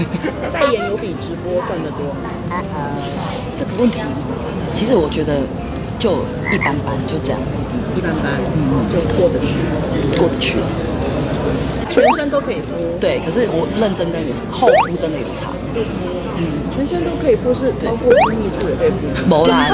代言有比直播赚得多吗？ 这个问题，其实我觉得就一般般，就这样， 一般般，就过得去， 过得去。 全身都可以敷。 对，可是我认真跟你后敷真的有差。 全身都可以敷，是包括私密处也可以敷。 没啦，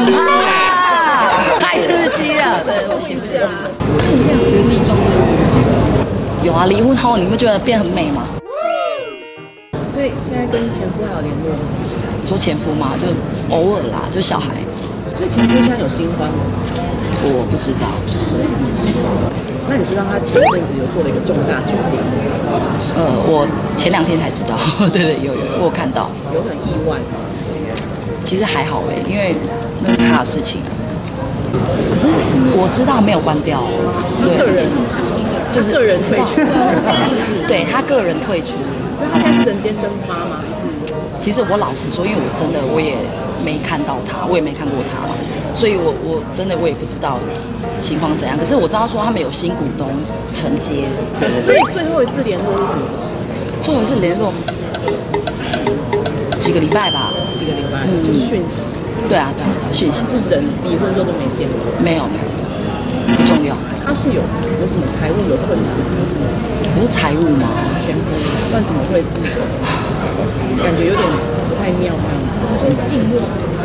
太刺激了，对，不行不行。 可是你现在有觉得自己状态有啊，离婚后你们觉得变很美吗？ 所以现在跟前夫还有联络吗？ 说前夫嘛，就偶尔啦，就小孩。 所以前夫现在有新欢吗？ 我不知道。 那你知道他前阵子有做了一个重大决定？ 我前2天才知道，对对，有我有看到， 有很意外。 其实还好因为那是他的事情。可是我知道没有关掉， 个人就是个人退出，是不是？ 对他个人退出， 所以他现在是人间蒸发吗？ 其实我老实说，因为我也没看到他，我也没看过他嘛，所以我真的我也不知道情况怎样。可是我知道说他们有新股东承接， 所以最后一次联络是什么时候？ 最后一次联络几个礼拜吧， 几个礼拜，就是讯息。 对啊，讯息。 是人离婚之后都没见过？ 没有，不重要。 他是有什么财务的困难？ 不是财务吗？ 前夫，但怎么会自己感觉有点不太妙吗？就是静默。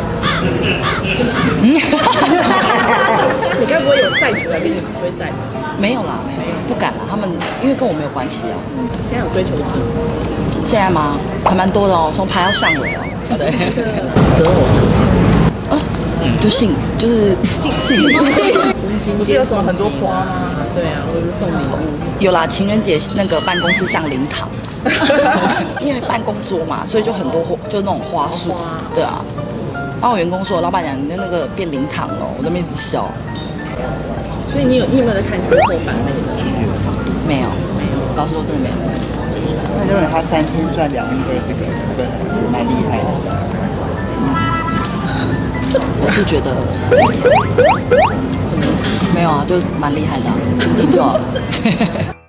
你该不会有债主来跟你追债吧？ 没有啦，没有，不敢啦。他们因为跟我没有关系啊。 现在有追求者？ 现在吗？还蛮多的哦，从排到上尾哦。对， 择偶条件。 就是不是有什么很多花吗？对啊，或者是送礼物。 有啦，情人节那个办公室像灵堂，因为办公桌嘛，所以就很多就那种花束。对啊，然后我员工说，老板娘你的那个变灵堂了，我在那边一直笑。 所以你有没有在看最后版那个？ 没有，老实说真的没有。 那认为他3天赚2亿2，这个蛮厉害的。 我是觉得没有啊，就蛮厉害的，听听就好。